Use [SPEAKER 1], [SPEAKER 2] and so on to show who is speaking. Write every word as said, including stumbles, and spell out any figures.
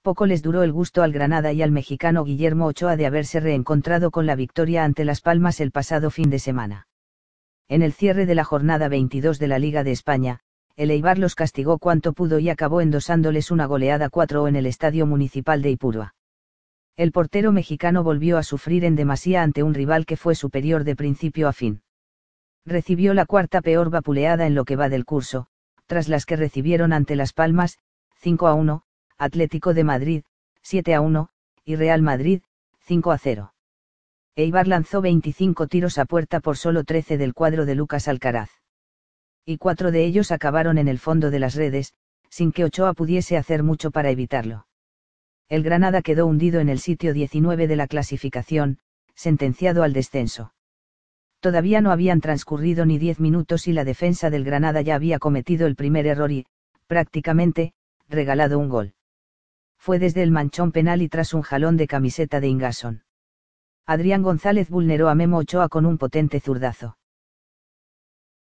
[SPEAKER 1] Poco les duró el gusto al Granada y al mexicano Guillermo Ochoa de haberse reencontrado con la victoria ante Las Palmas el pasado fin de semana. En el cierre de la jornada veintidós de la Liga de España, el Eibar los castigó cuanto pudo y acabó endosándoles una goleada cuatro a en el Estadio Municipal de Ipurua. El portero mexicano volvió a sufrir en demasía ante un rival que fue superior de principio a fin. Recibió la cuarta peor vapuleada en lo que va del curso, tras las que recibieron ante Las Palmas, cinco a uno, Atlético de Madrid, siete a uno, y Real Madrid, cinco a cero. Eibar lanzó veinticinco tiros a puerta por solo trece del cuadro de Lucas Alcaraz. Y cuatro de ellos acabaron en el fondo de las redes, sin que Ochoa pudiese hacer mucho para evitarlo. El Granada quedó hundido en el sitio diecinueve de la clasificación, sentenciado al descenso. Todavía no habían transcurrido ni diez minutos y la defensa del Granada ya había cometido el primer error y, prácticamente, regalado un gol. Fue desde el manchón penal y tras un jalón de camiseta de Ingasson. Adrián González vulneró a Memo Ochoa con un potente zurdazo.